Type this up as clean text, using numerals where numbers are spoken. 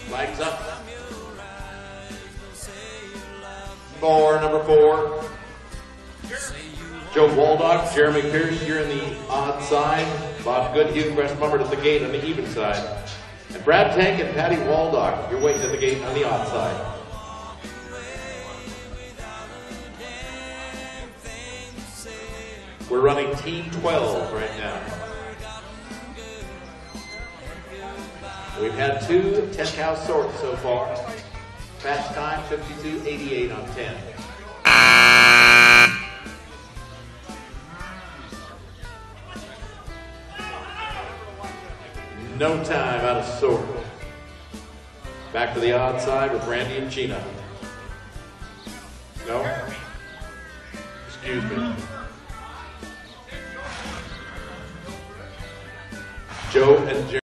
Flags up. For number 4, Joe Waldock, Jeremy Pierce, you're in the odd side. Bob Goodhue, Chris Mummert at the gate on the even side. And Brad Tank and Patty Waldock, you're waiting at the gate on the odd side. We're running Team 12 right now. We've had 2 10-cow sorts so far. Fast time 52.88 on 10. No time out of sort. Back to the odd side with Randy and Gina. No? Excuse me. Joe and Jeremy.